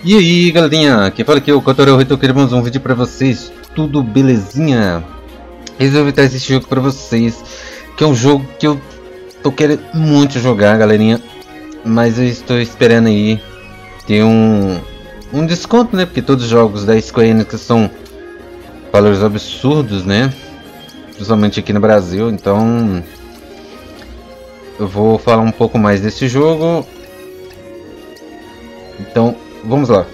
E aí galerinha, que fala aqui é o Cotorel, eu tô querendo mais um vídeo pra vocês, tudo belezinha? Resolvi trazer esse jogo pra vocês, que é um jogo que eu tô querendo muito jogar galerinha, mas eu estou esperando aí ter um desconto, né, porque todos os jogos da Square Enix são valores absurdos, né, principalmente aqui no Brasil, então eu vou falar um pouco mais desse jogo, então vamos lá.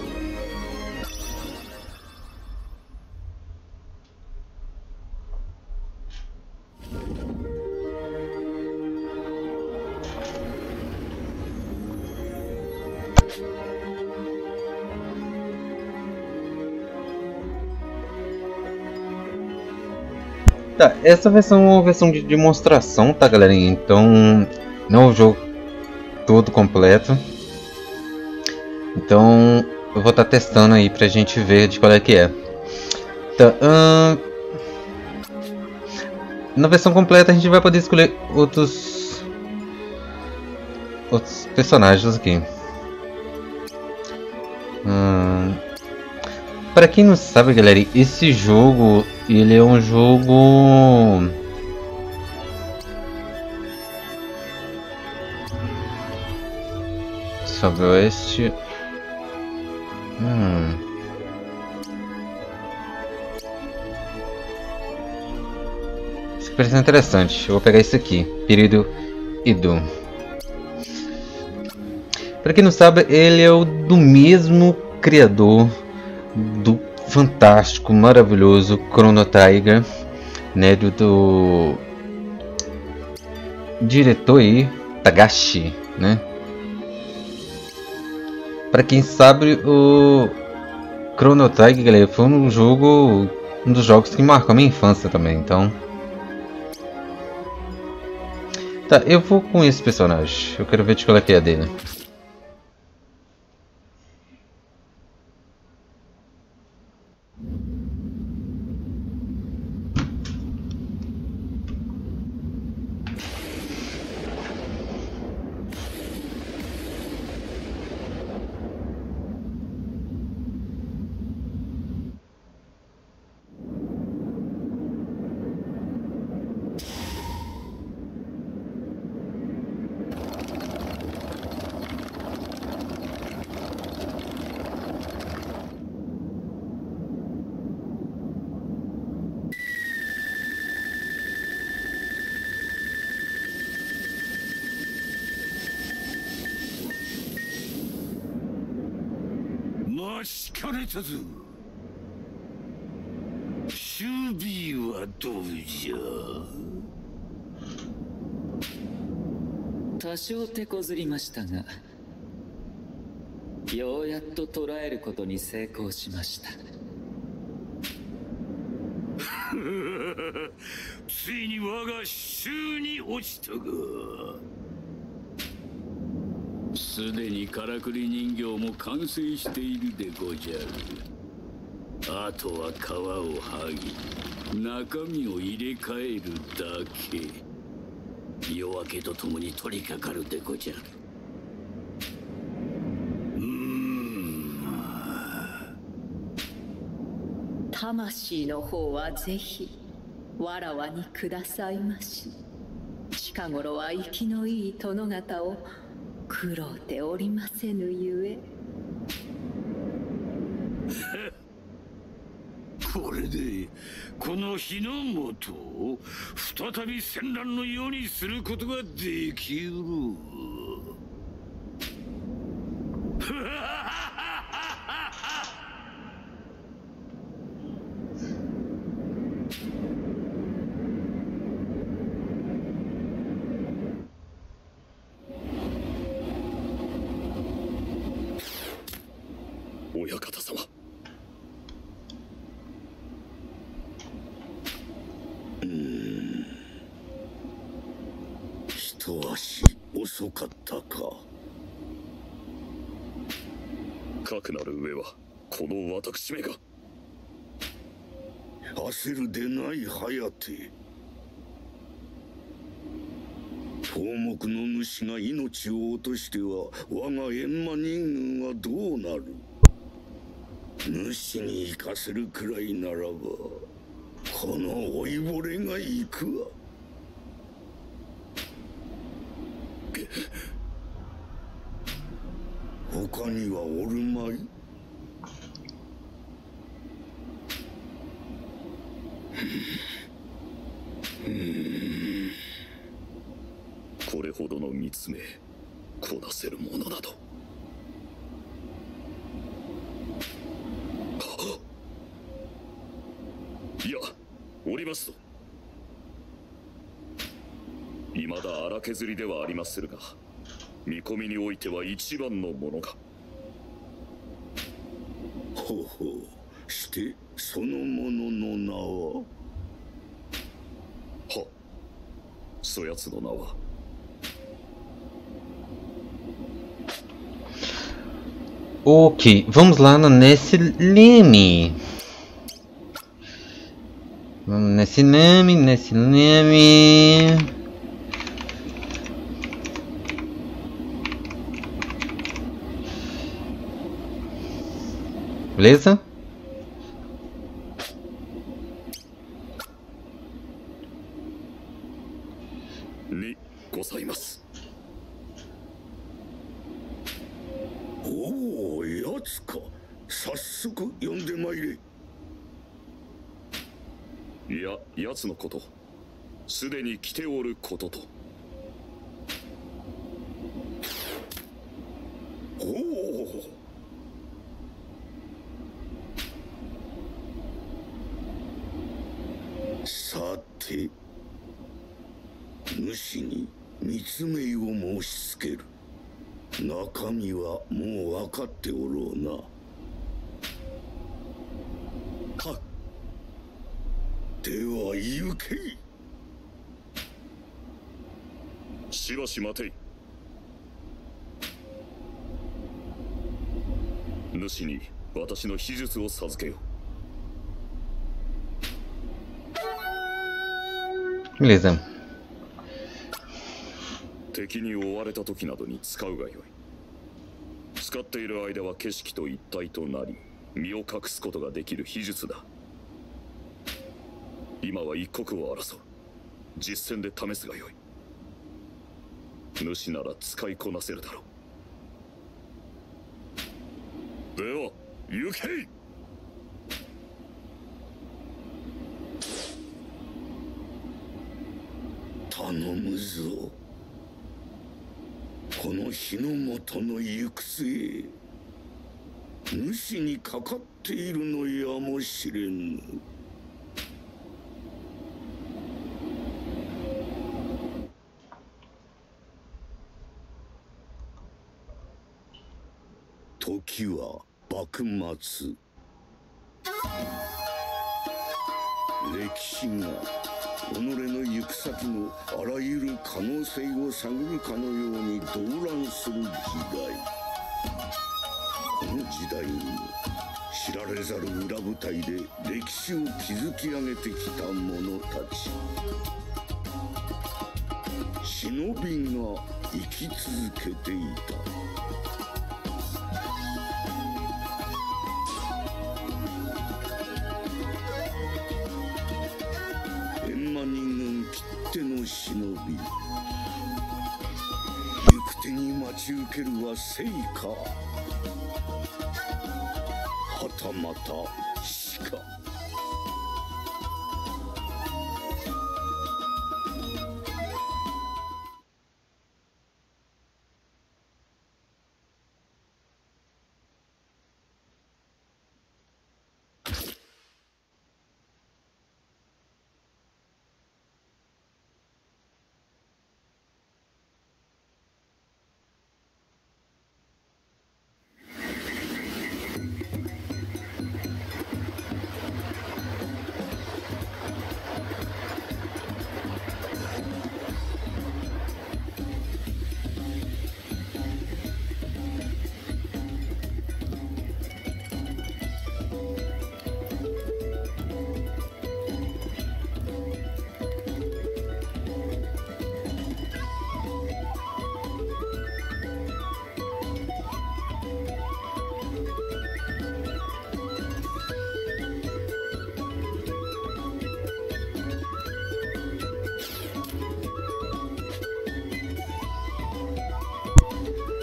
Tá, essa versão é uma versão de demonstração, tá galerinha? Então não é o jogo todo completo. Então eu vou estar testando aí pra gente ver de qual é que é. Tá, na versão completa a gente vai poder escolher outros personagens aqui. Para quem não sabe galera, esse jogo ele é um jogo Faroeste. Isso parece interessante. Eu vou pegar esse aqui, Período Edo. Para quem não sabe, ele é o do mesmo criador do fantástico, maravilhoso Chrono Trigger, né, do diretor aí, Tagashi, né? Para quem sabe, o Chrono Trigger, galera, foi um dos jogos que marcou a minha infância também, então. Tá, eu vou com esse personagem. Eu quero ver de qual é que é a dele. 多少手こずりましたが、ようやっと捕らえることに成功しました。 ついに我が手中に落ちたが、すでにからくり人形も完成しているでごじゃる。あとは皮を剥ぎ、中身を入れ替えるだけ。夜明けとともに取り掛かるでごじゃる。 魂の方はぜひわらわにくださいまし。近頃は生きのいい殿方を苦労ておりませぬゆえ。 これでこの日の元を再び戦乱のようにすることができる。親方様、一足遅かったか。かくなる上はこの私めが。焦るでない颯。頭目の主が命を落としては我が閻魔人軍はどうなる。 主に行かせるくらいならばこの老いぼれが行くわ。他にはおるまい？ これほどの見つめこなせるものなど。いや、おりますと。未だ荒削りではありまするが、見込みにおいては一番のものが。 ほうほうしてそのものの名は？ は、そやつの名は。 Ok, vamos lá no Nestleme. Vamos Nestleme, Nestleme. Beleza? Ni gozaimasu. おお、やつか。早速呼んでまいれ。 いや、奴のこと、すでに来ておることと。 おお。さて、主に見つめを申しつける。中身はもう分かっておろうな。 は。 では行けい。 しばし待てい。主に私の秘術を授けよう。Beleza. 敵に追われた時などに使うがよい。使っている間は景色と一体となり、身を隠すことができる秘術だ。今は一刻を争う。実戦で試すがよい。主なら使いこなせるだろう。では行けい。 頼むぞ。この日の元の行く末、主にかかっているのやもしれぬ。時は幕末。歴史が己の行く先のあらゆる可能性を探るかのように動乱する時代。この時代に知られざる裏舞台で歴史を築き上げてきた者たち。忍びが生き続けていた。閻魔人軍きっての忍び。行く手に待ち受けるは生か、はたまた死か。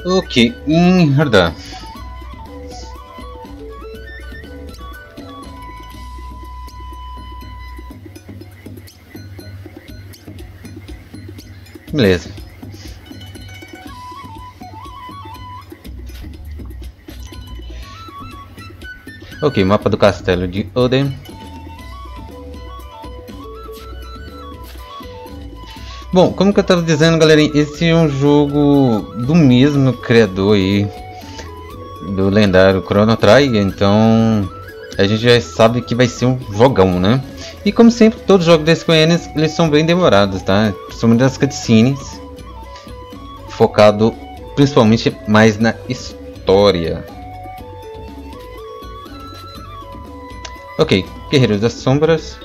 Ok, rodar. Beleza. Ok, mapa do castelo de Oden. Bom, como que eu estava dizendo, galerinha, esse é um jogo do mesmo criador aí do lendário Chrono Trigger, então a gente já sabe que vai ser um jogão, né? E como sempre, todos os jogos da Square Enix, eles são bem demorados, tá? Principalmente nas cutscenes, focado principalmente mais na história. Ok, Guerreiros das Sombras.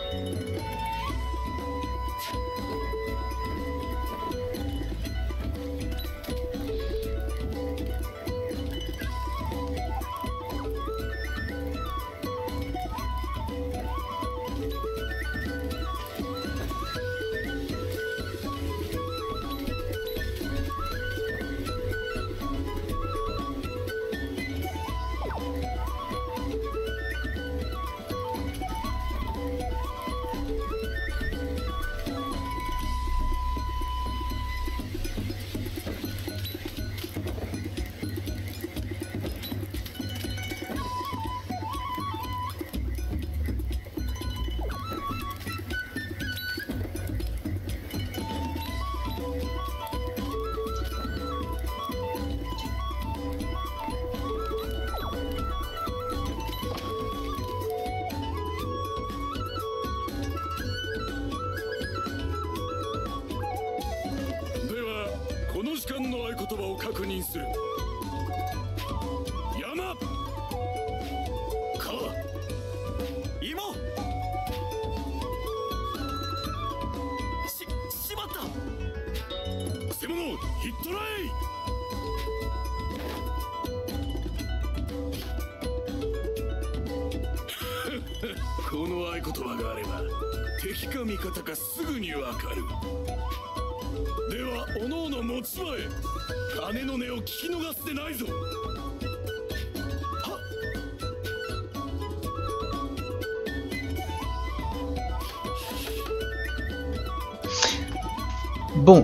Bom,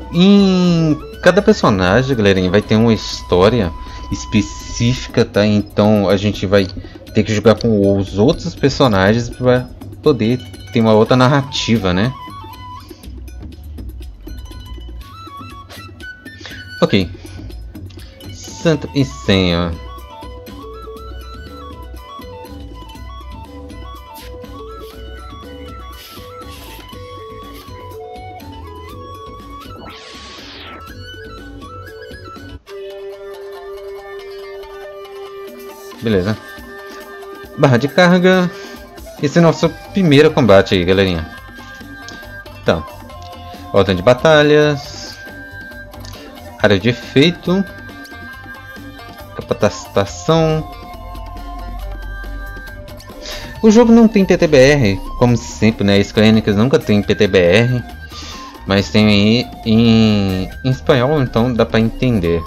em cada personagem, galerinha, vai ter uma história específica, tá? Então a gente vai ter que jogar com os outros personagens para poder ter uma outra narrativa, né? Ok. Santo e Senha. Beleza. Barra de carga. Esse é o nosso primeiro combate aí, galerinha. Então, ordem de batalhas, área de efeito, capacitação. O jogo não tem PTBR, como sempre, né? Square Enix nunca tem PTBR, mas tem aí em espanhol, então dá pra entender.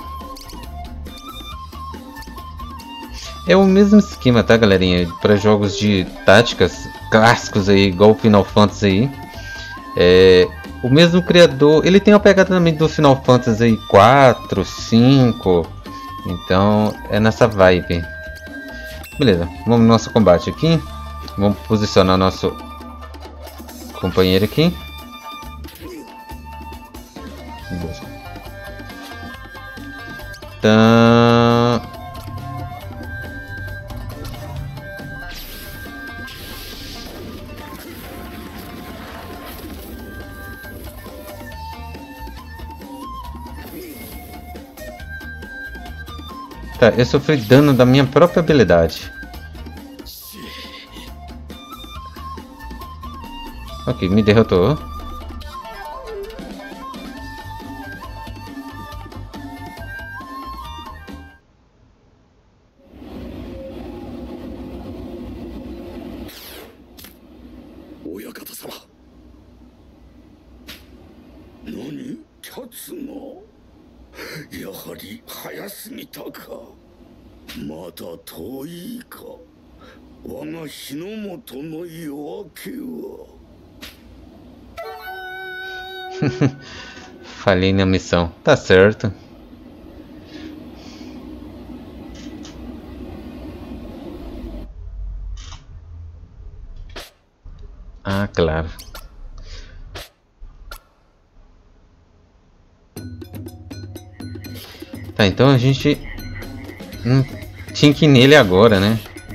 É o mesmo esquema, tá, galerinha? Para jogos de táticas clássicos aí, igual o Final Fantasy aí. O mesmo criador, ele tem uma pegada também do Final Fantasy aí 4, 5. Então é nessa vibe. Beleza, vamos no nosso combate aqui. Vamos posicionar nosso companheiro aqui. Então... Tá, eu sofri dano da minha própria habilidade. Ok, me derrotou. Oyakata-sama. Nani? Katsuno? やはり早すぎたか。まだ遠いか。我が日の本の夜明けは。 Falhei na missão. Tá certo. Ah, claro. Tá, então a gente tinha que ir nele agora, né?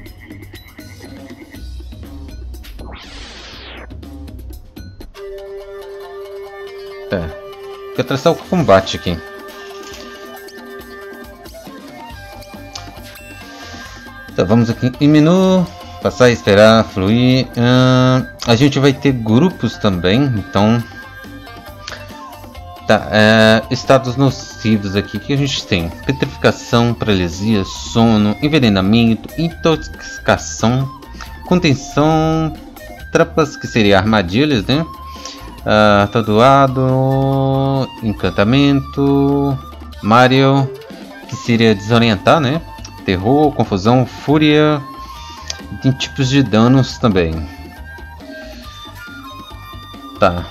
Tá. Vou traçar o combate aqui. Tá, vamos aqui em menu. Passar, esperar, fluir. A gente vai ter grupos também, então. Tá, estados nocivos aqui que a gente tem: petrificação, paralisia, sono, envenenamento, intoxicação, contenção, trampas que seria armadilhas, né? Atordoado, encantamento, Mario, que seria desorientar, né? Terror, confusão, fúria. Tem tipos de danos também. Tá.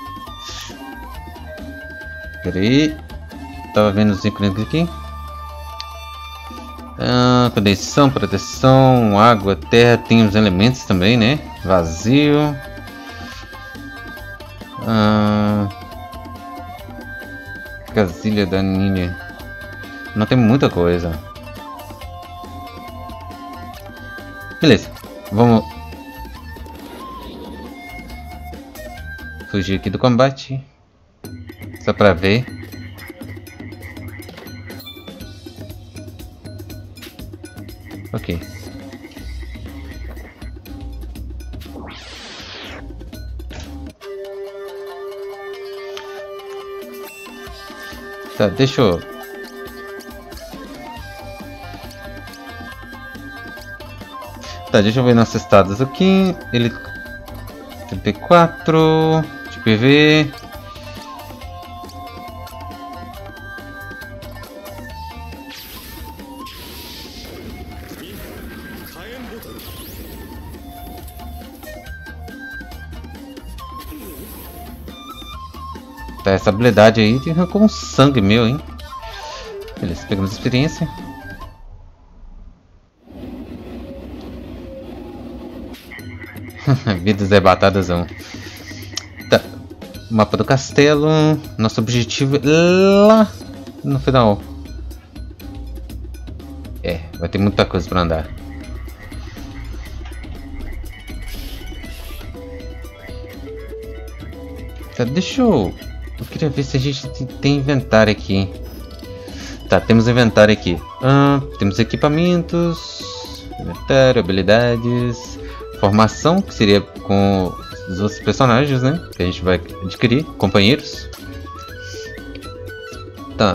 Peraí. Tava vendo os ícones aqui. Condensação, proteção, água, terra. Tem os elementos também, né? Vazio. Casilha da Ninja. Não tem muita coisa. Beleza, vamos fugir aqui do combate, só pra ver. Ok. Tá, deixa eu... Tá, deixa eu ver nossos estados aqui. Ele 34 de PV. Tá, essa habilidade aí tem com sangue meu, hein? Beleza, pegamos experiência. Vidas debatadas não. Tá. Mapa do castelo. Nosso objetivo é lá no final. Vai ter muita coisa pra andar. Tá, deixa eu queria ver se a gente tem inventário aqui. Tá, temos inventário aqui. Temos equipamentos. Inventário, habilidades. Formação, que seria com os outros personagens, né? Que a gente vai adquirir, companheiros. Tá.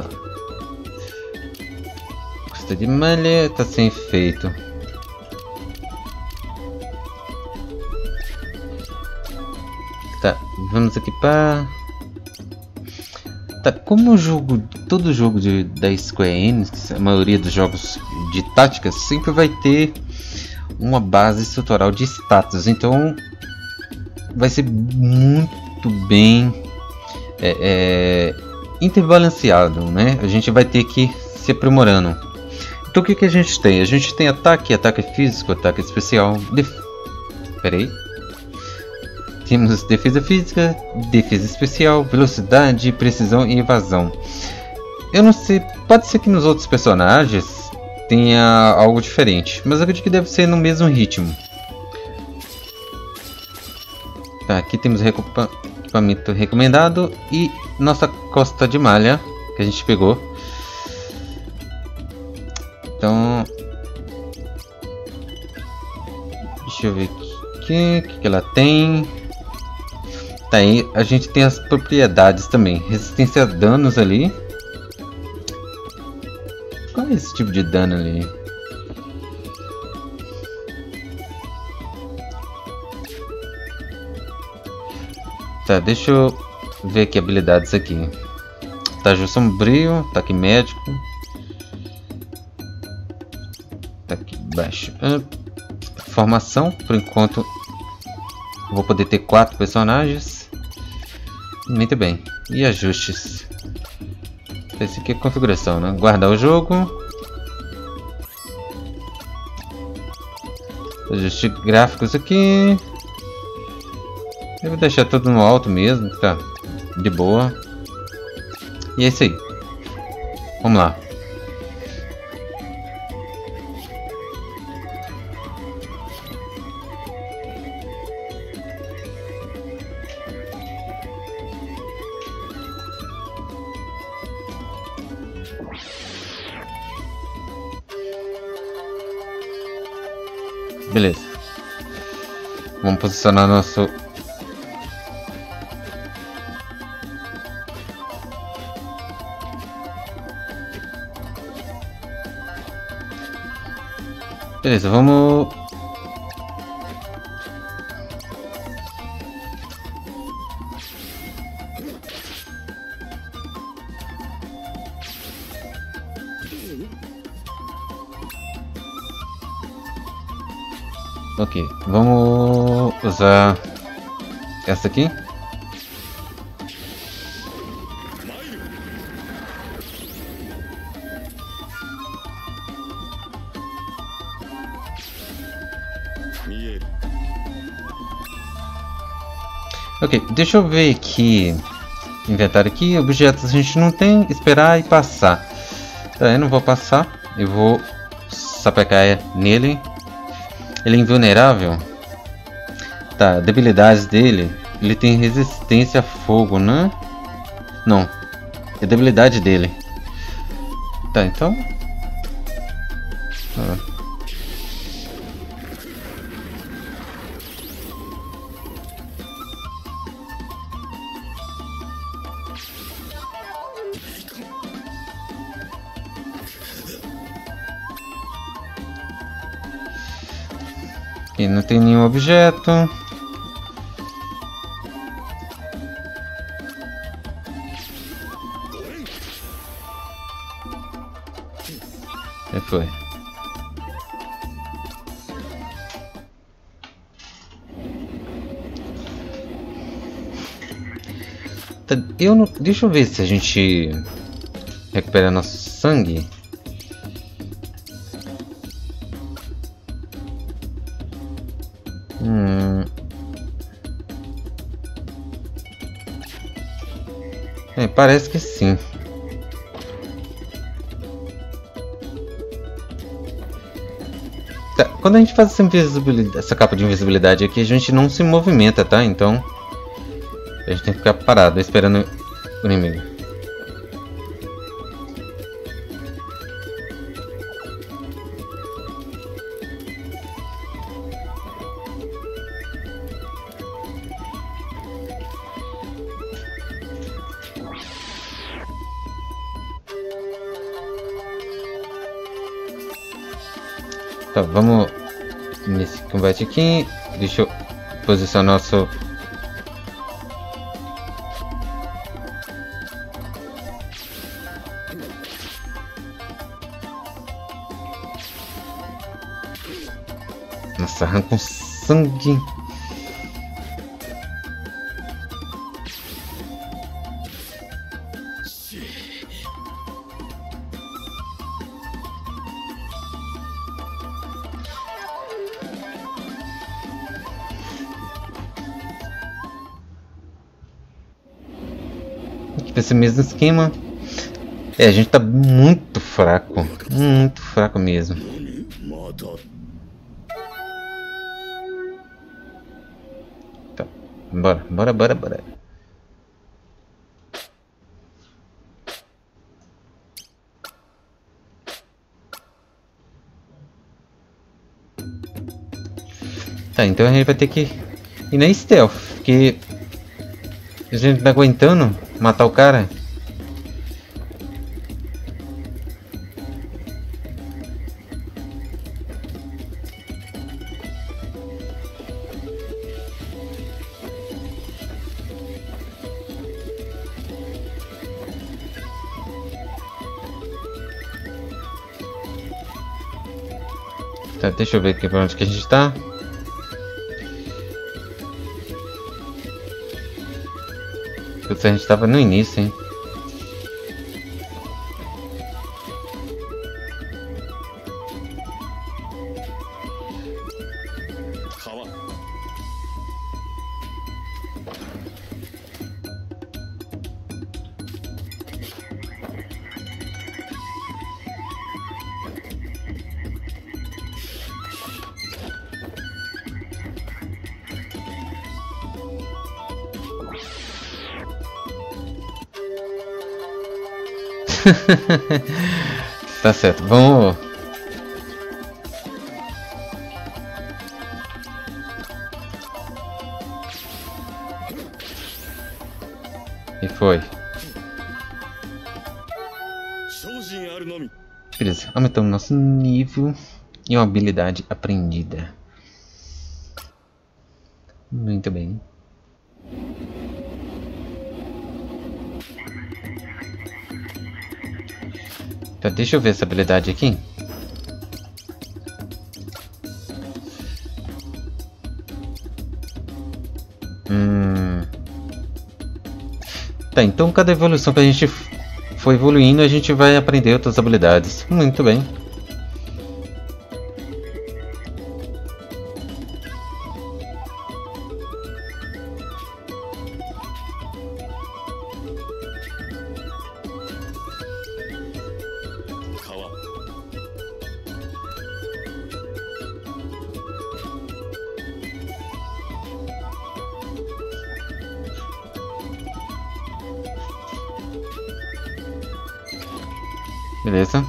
Custa de malha, tá sem efeito. Tá, vamos equipar. Tá, como o jogo, todo jogo da Square Enix, a maioria dos jogos de táticas sempre vai ter uma base estrutural de status, então vai ser muito bem interbalanceado, né? A gente vai ter que se aprimorando. Então o que a gente tem? A gente tem ataque físico, ataque especial, peraí. Temos defesa física, defesa especial, velocidade, precisão e evasão. Eu não sei, pode ser que nos outros personagens tenha algo diferente, mas eu acredito que deve ser no mesmo ritmo. Tá, aqui temos equipamento recomendado e nossa costa de malha que a gente pegou. Então, deixa eu ver aqui o que ela tem. Tá, aí a gente tem as propriedades também, resistência a danos ali. Qual é esse tipo de dano ali? Tá, deixa eu ver aqui habilidades aqui. Estágio sombrio, ataque médico. Ataque baixo. Formação, por enquanto vou poder ter 4 personagens. Muito bem. E ajustes. Esse aqui é configuração, né? Guardar o jogo. Ajustes gráficos aqui. Eu vou deixar tudo no alto mesmo, tá? De boa. E é isso aí. Vamos lá. Beleza. Vamos posicionar nosso... Beleza, vamos... Ok, vamos usar essa aqui. Ok, deixa eu ver aqui. Inventário aqui, objetos a gente não tem, esperar e passar. Tá, eu não vou passar, eu vou sapecar nele. Ele é invulnerável. Tá, debilidades dele. Ele tem resistência a fogo, né? Não, é debilidade dele. Tá, então... Aqui não tem nenhum objeto. Já foi. Tá, eu não... Deixa eu ver se a gente recupera nosso sangue. Parece que sim. Tá, quando a gente faz essa capa de invisibilidade aqui, a gente não se movimenta, tá? Então a gente tem que ficar parado esperando o inimigo. Tá, vamos nesse combate aqui. Deixa eu posicionar nosso... Nossa, arranca um sangue. Esse mesmo esquema. É, a gente tá muito fraco mesmo. Tá, bora. Tá, então a gente vai ter que ir na stealth, porque a gente tá aguentando matar o cara. Tá, deixa eu ver aqui pra onde que a gente tá. Putz, a gente tava no início, hein? Tá certo, vamos. E foi. Beleza, aumentamos nosso nível e uma habilidade aprendida. Muito bem. Tá, deixa eu ver essa habilidade aqui. Tá, então cada evolução que a gente for evoluindo, a gente vai aprender outras habilidades. Muito bem. Beleza.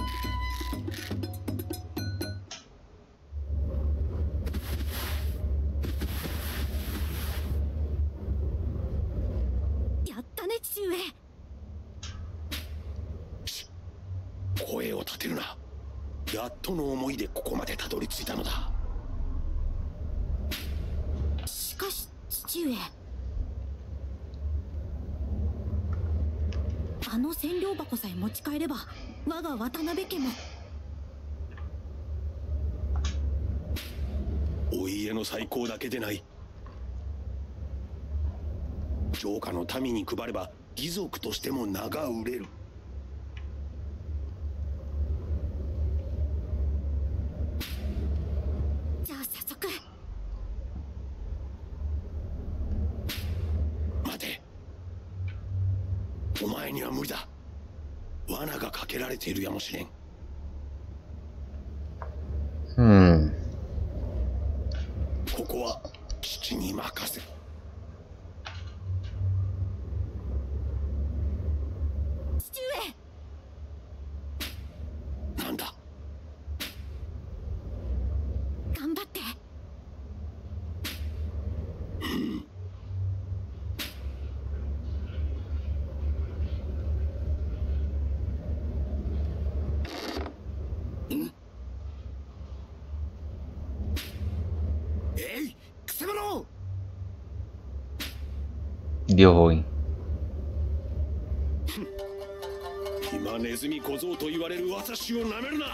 Deu ruim. 今ネズミ小僧と言われる私をなめるな。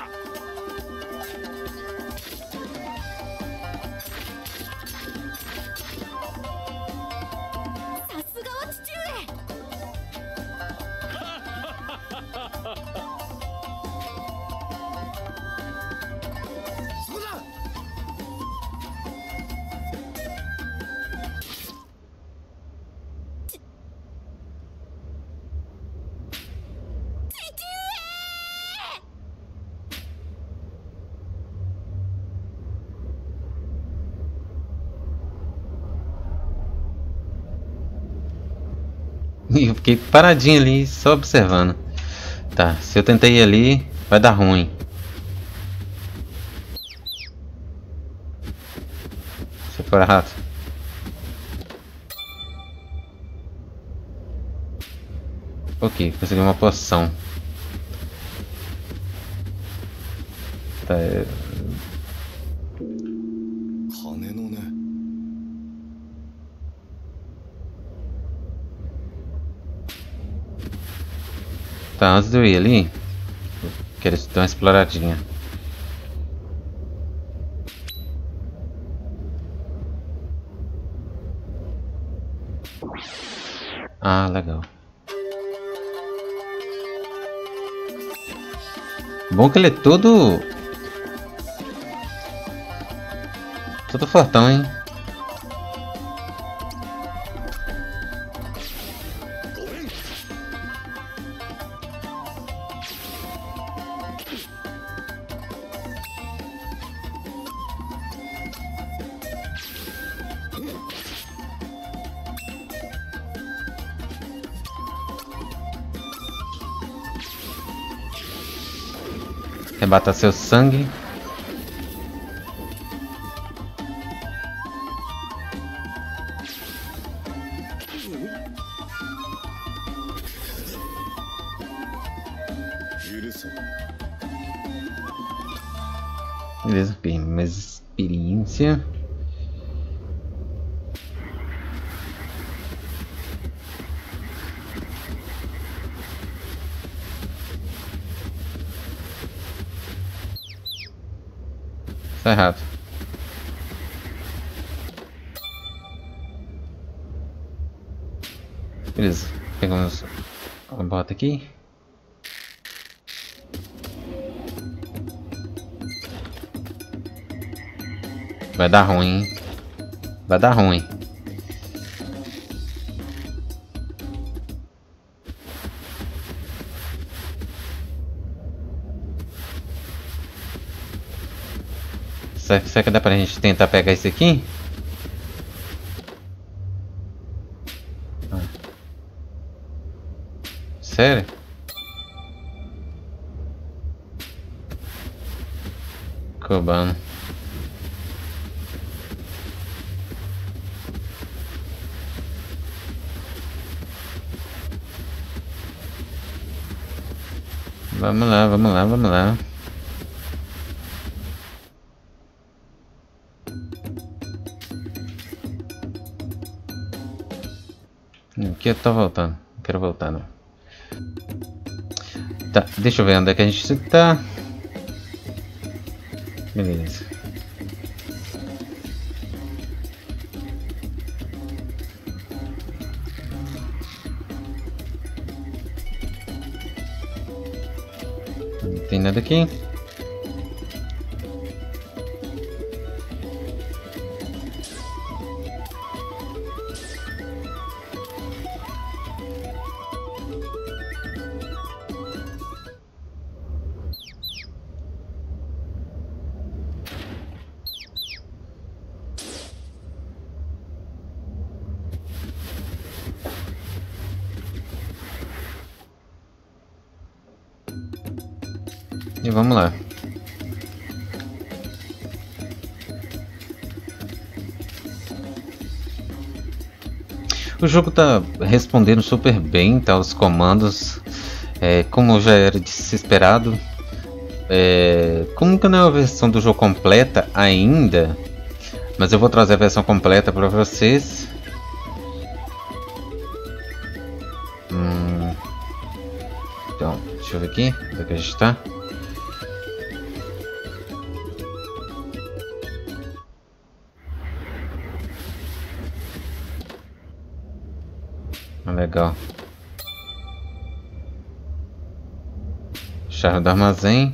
さすがは父上。 そうだ。 E eu fiquei paradinho ali, só observando. Tá, se eu tentei ir ali, vai dar ruim. Se for rato. Ok, consegui uma poção. Tá, Tá, antes de eu ir ali, eu quero dar uma exploradinha. Ah, legal. Bom que ele é todo fortão, hein? Rebata seu sangue. Beleza, bem, mais experiência. Tá errado. Beleza, pegamos a bota aqui. Vai dar ruim, hein? Vai dar ruim. Será que dá pra gente tentar pegar esse aqui? Ah. Sério? Cobando. Vamos lá, vamos lá, vamos lá. Aqui eu tô voltando. Não quero voltar, não. Tá, deixa eu ver onde é que a gente tá. Beleza. Não tem nada aqui. E vamos lá. O jogo tá respondendo super bem, tá? Os comandos, como já era de se esperado. Como que não é a versão do jogo completa ainda, mas eu vou trazer a versão completa para vocês. Então, deixa eu ver aqui, onde é que a gente tá? Legal. Chave do armazém.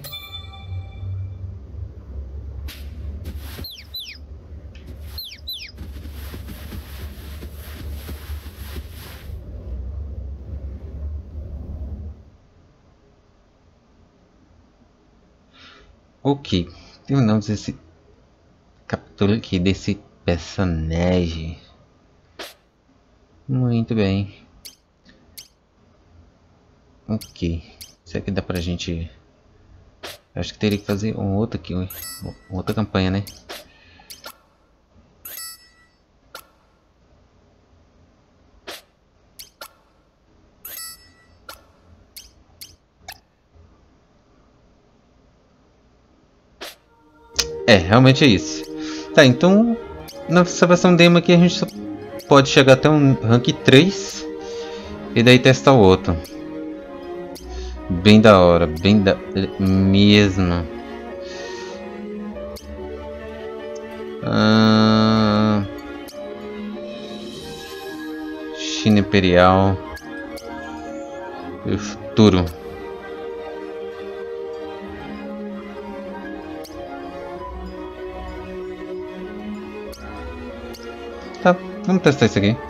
Ok, terminamos esse capítulo aqui desse personagem. Muito bem. Ok, será que dá pra gente... Acho que teria que fazer um outro aqui, outra campanha, né? Realmente é isso. Tá, então nessa versão demo aqui a gente só pode chegar até um rank 3 e daí testar o outro. Bem da hora, bem da mesmo. China Imperial e o futuro. Tá, vamos testar isso aqui.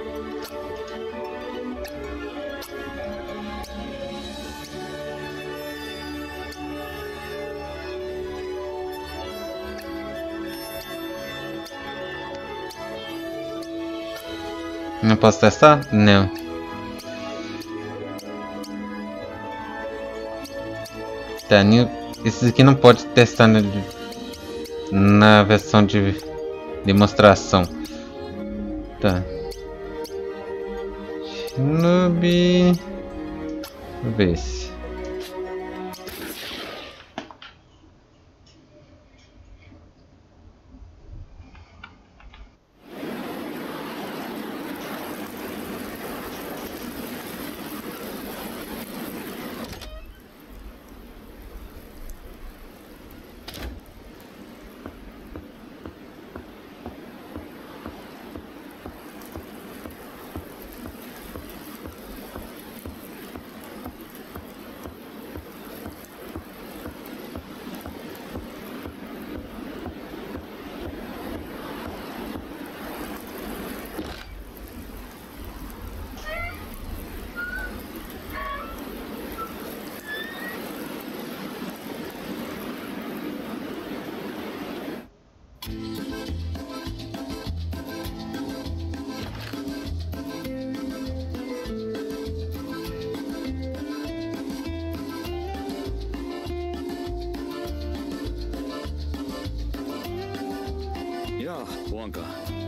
Não posso testar? Não. Tá, esses aqui não pode testar na versão de demonstração. Tá. Shinobi. Vamos ver se. ワンカ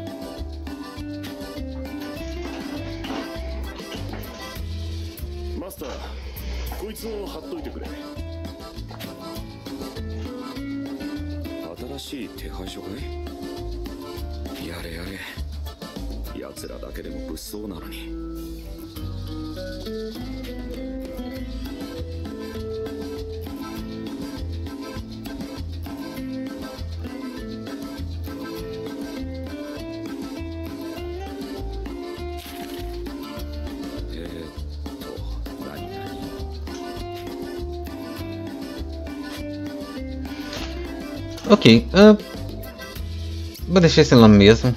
マスター、こいつを貼っといてくれ。新しい手配書かい？やれやれ、奴らだけでも物騒なのに。 Ok, vou deixar esse lá mesmo.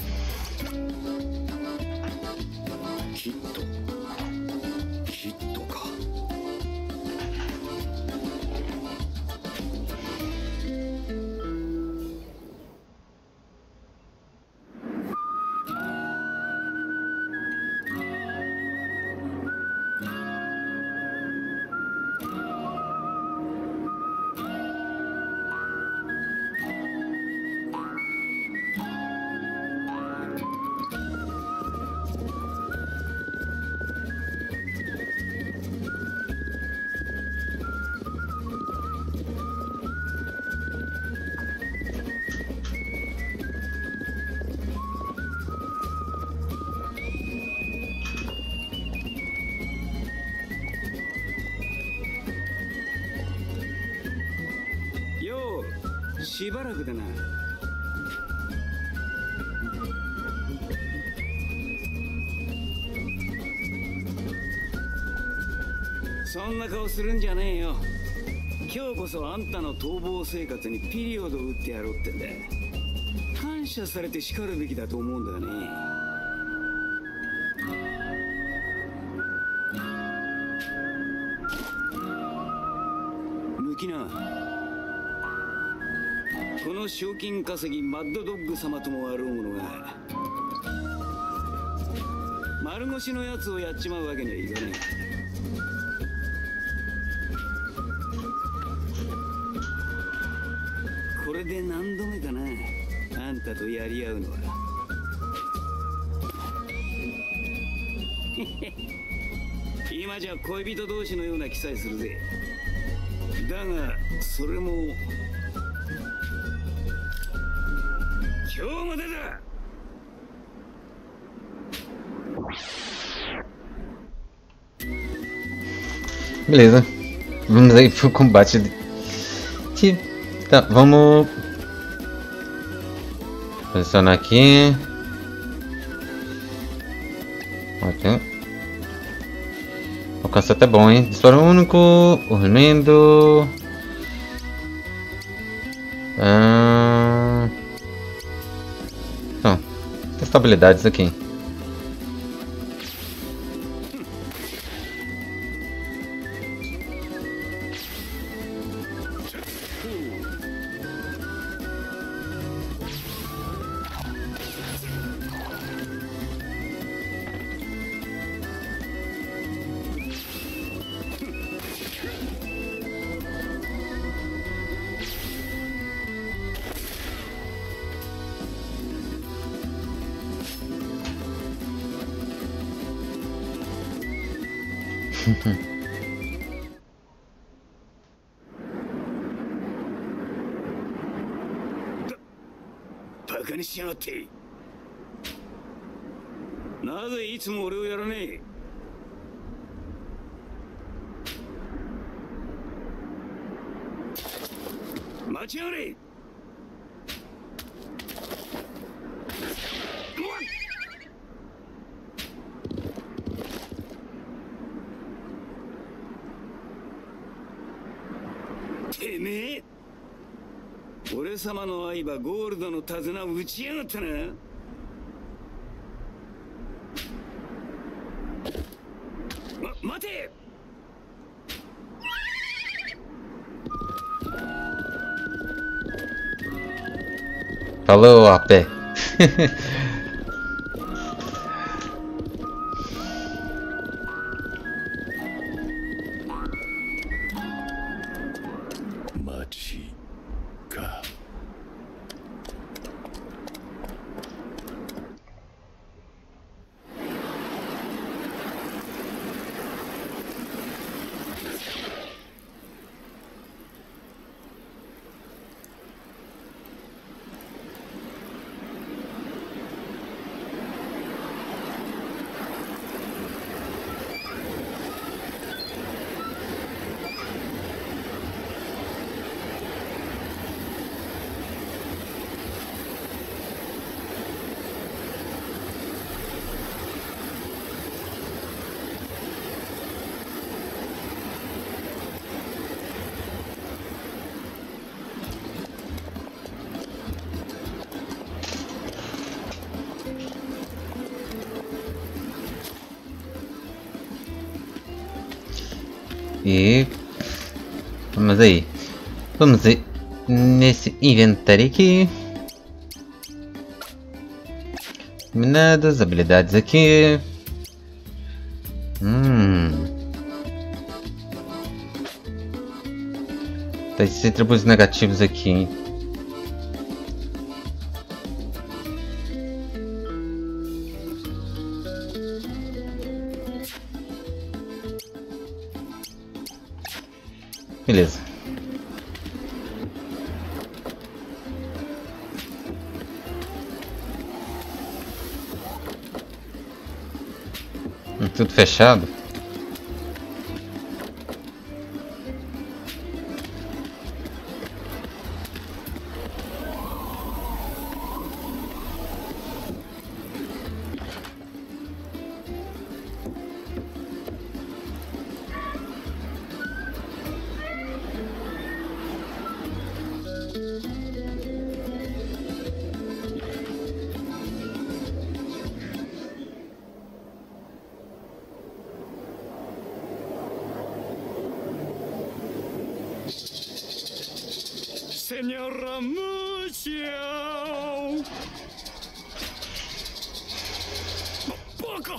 よう、しばらくだな。そんな顔するんじゃねえよ。今日こそあんたの逃亡生活にピリオドを打ってやろうってんだ。感謝されて叱るべきだと思うんだよね。ムキナ、この賞金稼ぎマッドドッグ様ともあろう者が丸腰のやつをやっちまうわけにはいかねえ。これで何度目かな、あんたとやり合うのは。今じゃ恋人同士のような気さえするぜ。だがそれも今日までだ。 Beleza, vamos aí pro combate. Tá, vamos posicionar aqui. Ótimo. Alcance até bom, hein? Disparo único, urlindo. Então, testar habilidades aqui. バカにしやがって。なぜいつも俺をやらねえ。待ちやがれ。てめえ、俺様の相場ゴールドの手綱を打ちやがったな。待て。 Falou, AP. E vamos aí. Vamos aí nesse inventário aqui. Minadas, habilidades aqui. Tá esses atributos negativos aqui, hein? Beleza. Tudo fechado. Senhora Múcio! Boca!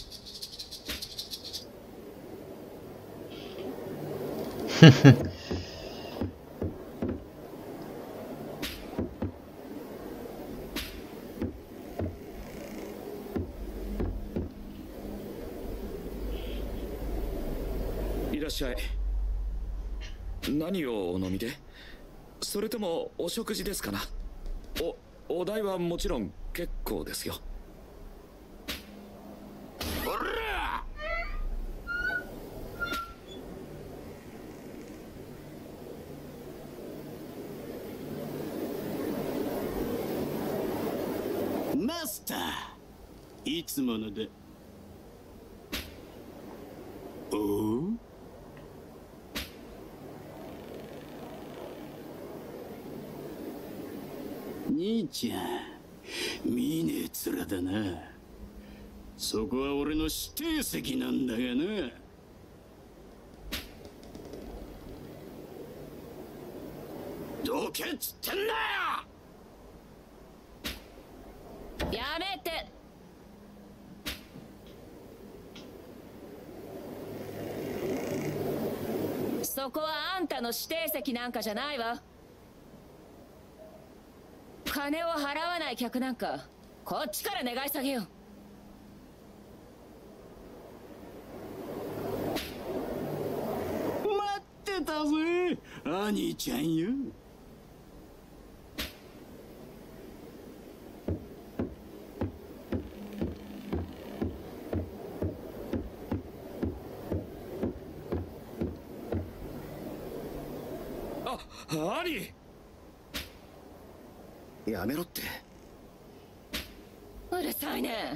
いらっしゃい。何をお飲みで？それともお食事ですかな。お代はもちろん結構ですよ。おら！ マスター、いつもので。 兄ちゃん、見ねえ面だな。そこは俺の指定席なんだがな。どけっつってんだよ。 やめて。そこはあんたの指定席なんかじゃないわ。金を払わない客なんかこっちから願い下げよう。 待ってたぜ兄ちゃんよ。 兄、 やめろって。 うるさいね。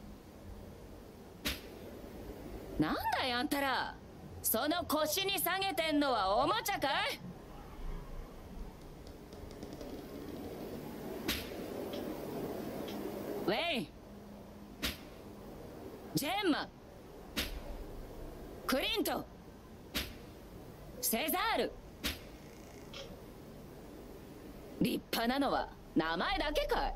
なんだいあんたら、その腰に下げてんのはおもちゃかい？ウェイン、ジェンマ、クリント、セザール。立派なのは名前だけかい？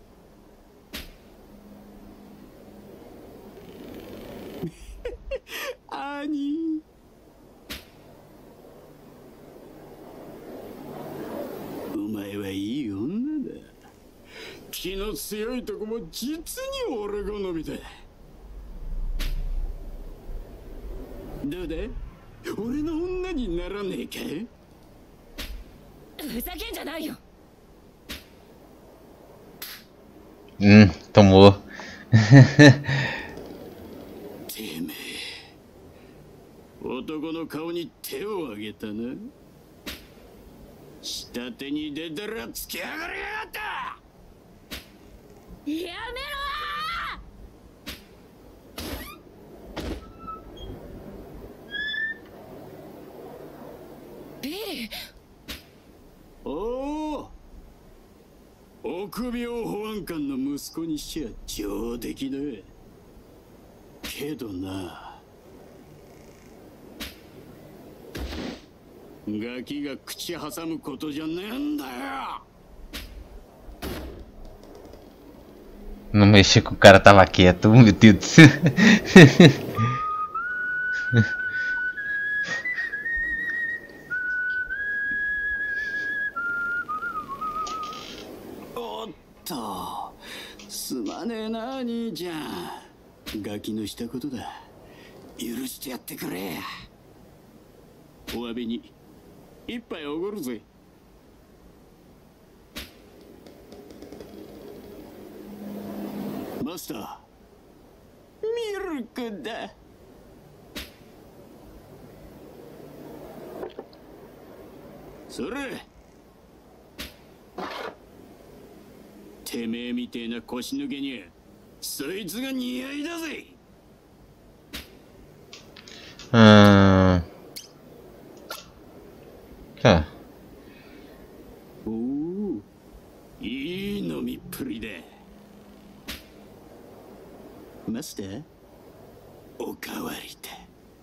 兄、お前はいい女だ。気の強いとこも実に俺好みだ。どうだ、俺の女にならねえか？ ふざけんじゃないよ。 tomou. てめえ、男の顔に手を挙げたな。下手に出たら突き上がりやがった。 やめろー！ビリー。 おお、臆病保安官の息子にしちゃ上出来だ。けどな、ガキが口挟むことじゃねえんだよ。 Não mexer que o cara tava quieto, meu Deus do céu. おっと、すまねえな兄ちゃん。ガキのしたことだ。許してやってくれ。お詫びに一杯おごるぜ。マスター、ミルクだ。それ、てめえみてえな腰抜けにそいつが似合いだぜ。 Tá. おお、いい飲みっぷりだ。マスター、おかわりだ。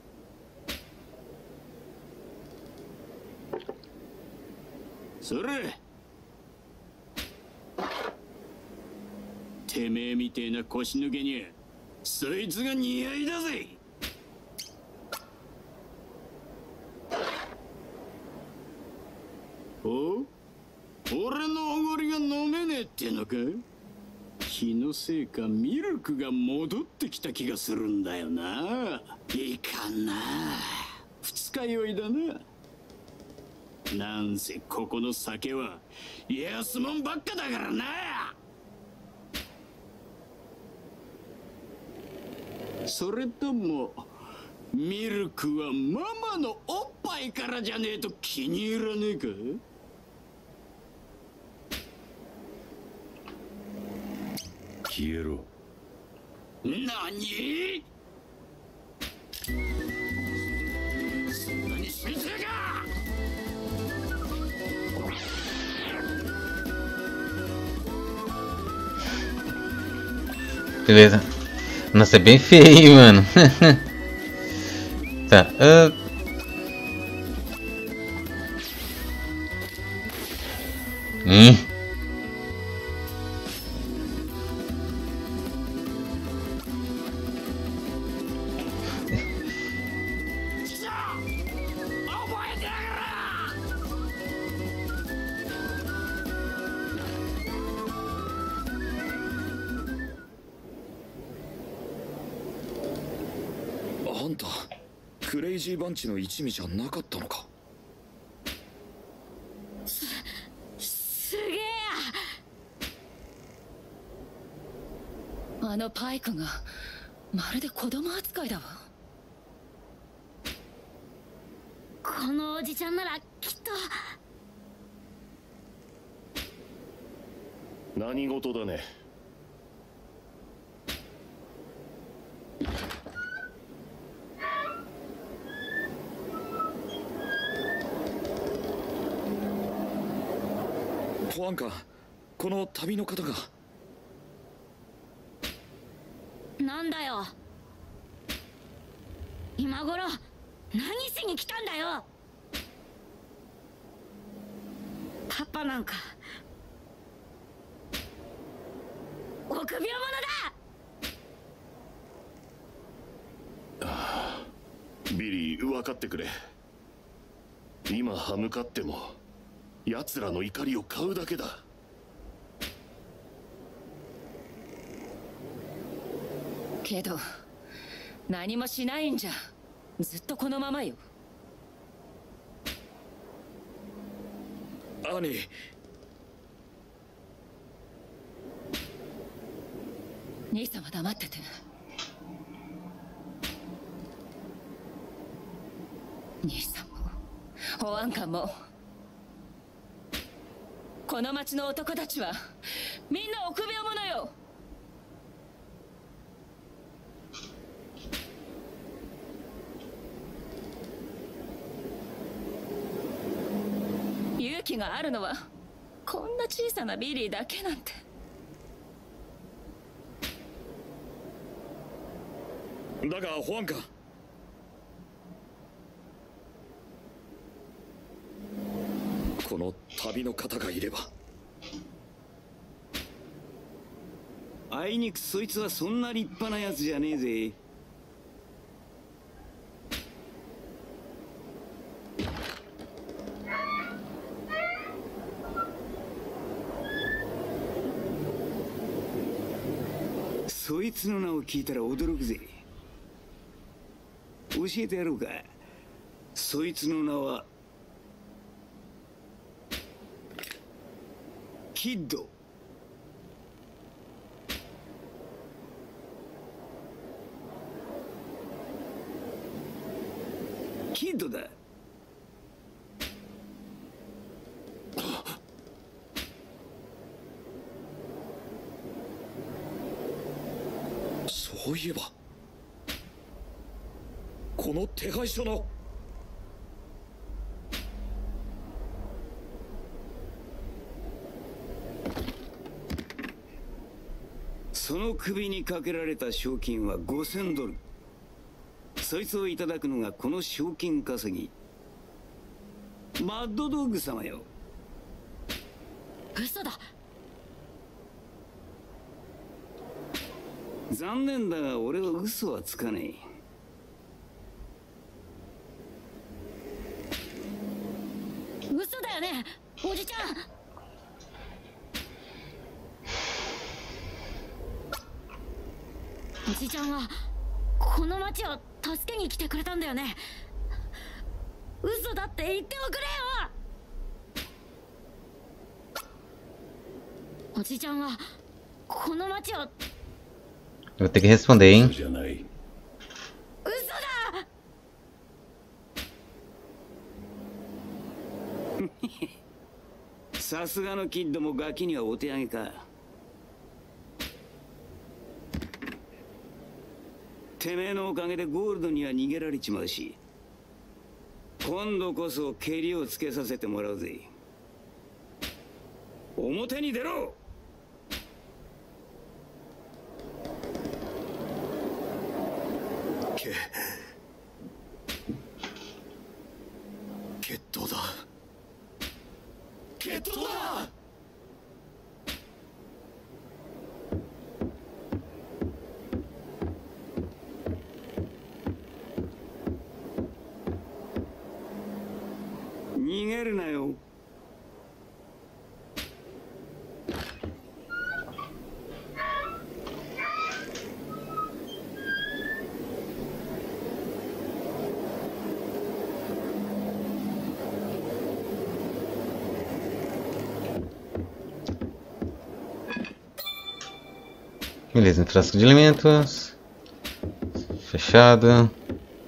それ、てめえみてえな腰抜けにそいつが似合いだぜ。お、俺のおごりが飲めねえってのか？気のせいかミルクが戻ってきた気がするんだよな。いかんな、二日酔いだな。なんせここの酒は安もんばっかだからな。それともミルクはママのおっぱいからじゃねえと気に入らねえか？消えろ。何？そんなに死につけか！ Beleza. Nossa, é bem feio, mano. Tá. あんたクレイジーバンチの一味じゃなかったのか。 すげえ。あのパイクがまるで子供扱いだわ。このおじちゃんならきっと。 何事だね。 保安官、この旅の方が。 なんだよ。今頃何しに来たんだよ。パパなんか臆病者だ。 ビリー、分かってくれ。今歯向かっても奴らの怒りを買うだけだ。 けど何もしないんじゃずっとこのままよ。 兄、 兄さんは黙ってて。兄さんも保安官もこの町の男たちはみんな臆病者よ。勇気があるのはこんな小さなビリーだけなんて。 だが保安官、この旅の方がいれば。 あいにくそいつはそんな立派なやつじゃねえぜ。そいつの名を聞いたら驚くぜ。教えてやろうか。そいつの名はキッド。キッドだ。 そういえばこの手配書の。 その首にかけられた賞金は5000ドル。そいつをいただくのがこの賞金稼ぎ。マッドドッグ様よ。 嘘だ。 残念だが俺は嘘はつかね嘘だよねおじちゃん。おじちゃんはこの町を助けに来てくれたんだよね。嘘だって言っておくれよ。おじちゃんはこの町を。 Eu vou ter que responder, hein? じゃない。 嘘だ。 さすがのキッドもガキにはお手上げか。てめえのおかげでゴールドには逃げられちまうし、今度こそケリをつけさせてもらうぜ。表に出ろ。 決闘だ。決闘だ。逃げるなよ。 Beleza, um frasco de alimentos. Fechado.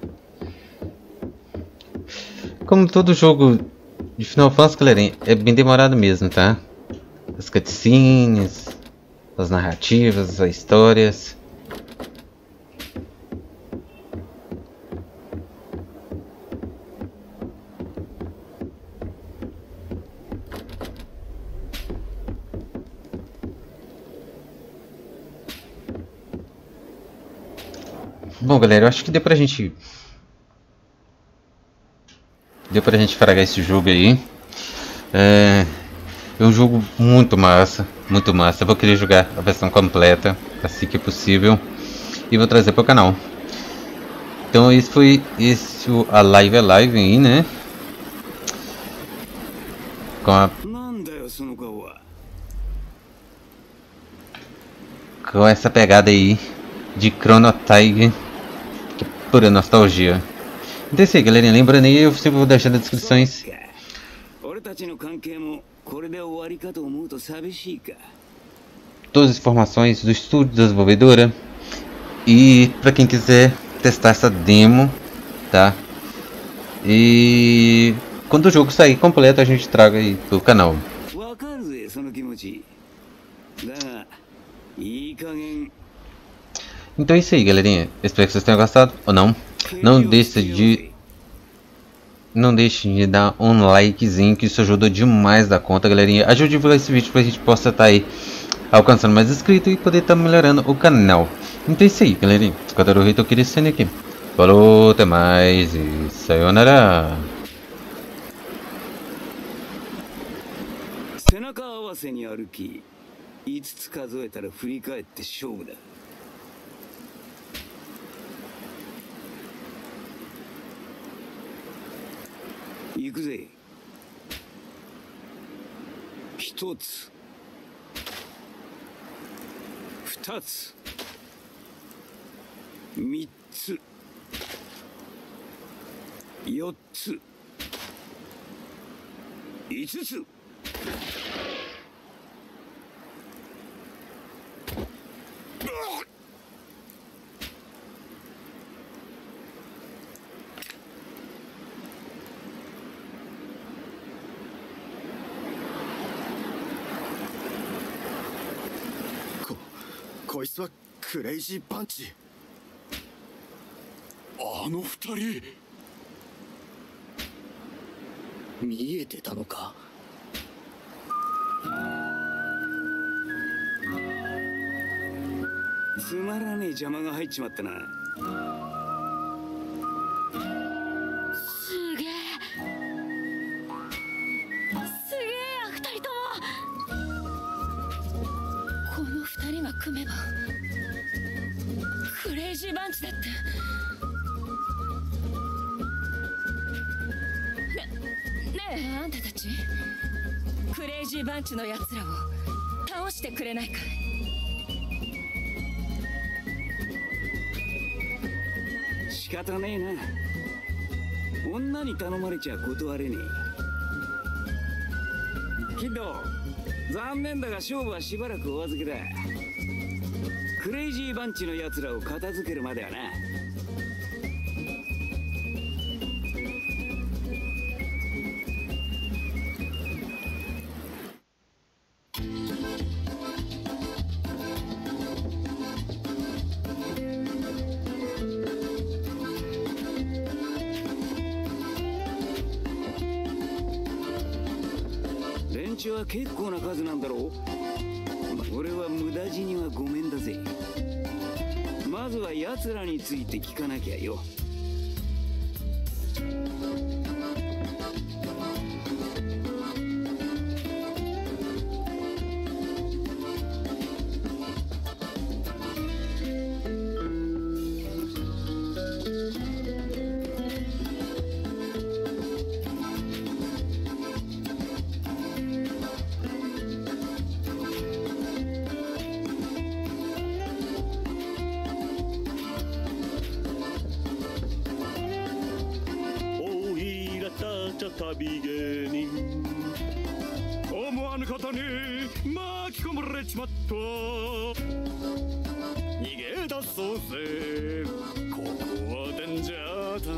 Como todo jogo de Final Fantasy, galerinha, é bem demorado mesmo, tá? As cutscenes, as narrativas, as histórias. Bom, galera, eu acho que deu pra gente fragar esse jogo aí. É um jogo muito massa, muito massa. Eu vou querer jogar a versão completa assim que possível e vou trazer para o canal. Então isso foi a live aí, né? Com essa pegada aí de Chrono Trigger, que é pura nostalgia. Então é isso aí, galerinha. Lembrando aí, eu sempre vou deixar nas descrições todas as informações do estúdio, da desenvolvedora, e para quem quiser testar essa demo, tá? E quando o jogo sair completo, a gente traga aí pro canal. Então é isso aí, galerinha. Espero que vocês tenham gostado ou não. Não deixe de dar um likezinho, que isso ajuda demais da conta, galerinha. Ajude a divulgar esse vídeo pra gente possa estar aí alcançando mais inscritos e poder estar melhorando o canal. Então é isso aí, galerinha. Kotaro Hito Kirisane aqui. Falou, até mais e sayonara. 行くぜ。一つ、二つ、三つ、四つ、五つ。こいつはクレイジーパンチ。あの二人見えてたのか。つまらねえ邪魔が入っちまったな。 すげえや、二人とも。この二人が組めばクレイジーバンチだって。ねえ、あんたたちクレイジーバンチのやつらを倒してくれないかい。 仕方ねえな。女に頼まれちゃ断れねえ。キッド、残念だが勝負はしばらくお預けだ。クレイジーバンチのやつらを片付けるまではな。連中は結構な数なんだろう。俺は無駄死にはごめんだぜ。ままずは奴らについて聞かなきゃよ。 旅芸人思わぬことに巻き込まれちまった。逃げ出そうぜ、ここはデンジャータ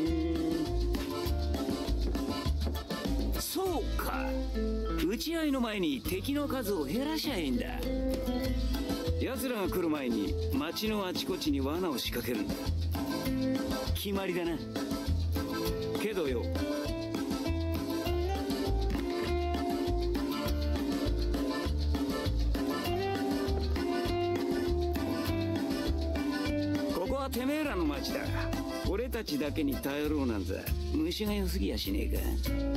ウン。 そうか、打ち合いの前に敵の数を減らしゃいいんだ。奴らが来る前に町のあちこちに罠を仕掛けるんだ。決まりだな。けどよ、てめえらの町だ。俺たちだけに頼ろうなんざ虫が良すぎやしねえか。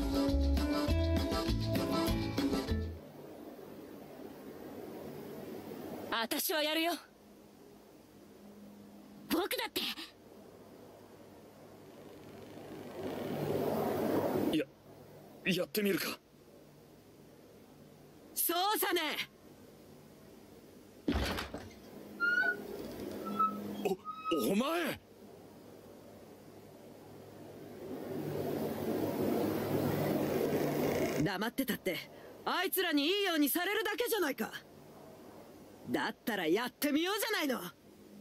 私はやるよ。僕だって。 やってみるか。 そうさね。 お前！ 黙ってたってあいつらにいいようにされるだけじゃないか。だったらやってみようじゃないの。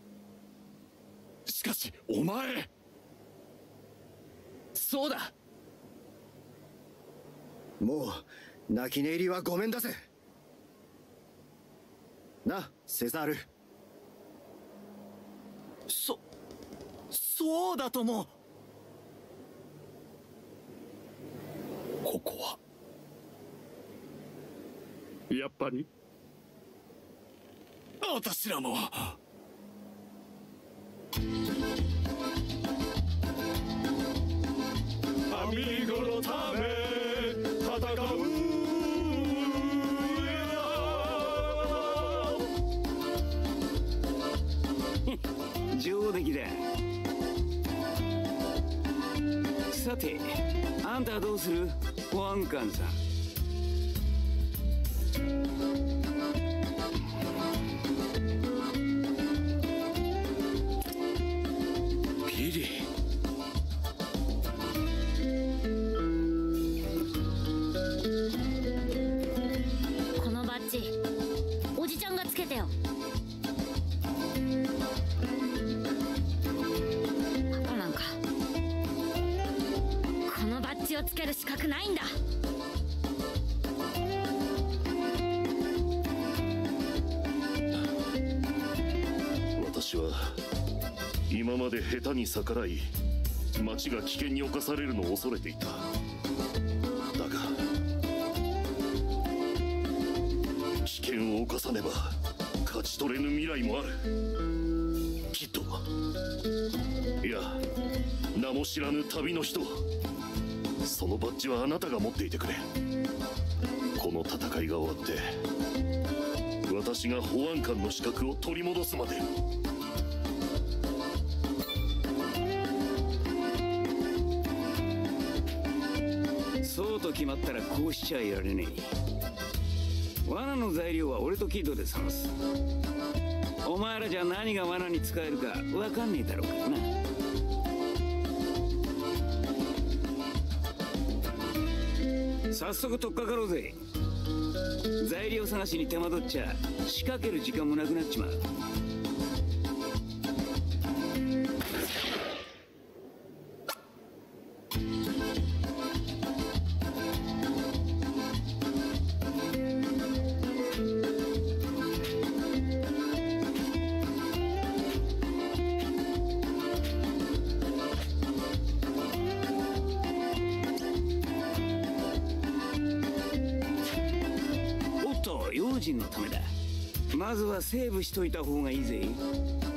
しかしお前！ そうだ、もう泣き寝入りはごめんだぜな、セザール。 そうだとも。ここはやっぱり私らもアミーゴのため戦う。 上出来だ。さて、あんたはどうする？保安官さん。 ピリ。 このバッジ、おじちゃんがつけてよ。パパなんかこのバッジをつける資格ないんだ。 私は今まで下手に逆らい町が危険に侵されるのを恐れていた。だが危険を冒さねば勝ち取れぬ未来もある。きっと、いや名も知らぬ旅の人、そのバッジはあなたが持っていてくれ。この戦いが終わって私が保安官の資格を取り戻すまで。 そうと決まったらこうしちゃいられねえ。罠の材料は俺とキッドで探す。お前らじゃ何が罠に使えるか分かんねえだろうからな。早速取っかかろうぜ。材料探しに手間取っちゃ仕掛ける時間もなくなっちまう。用心のためだ。まずはセーブしといた方がいいぜ。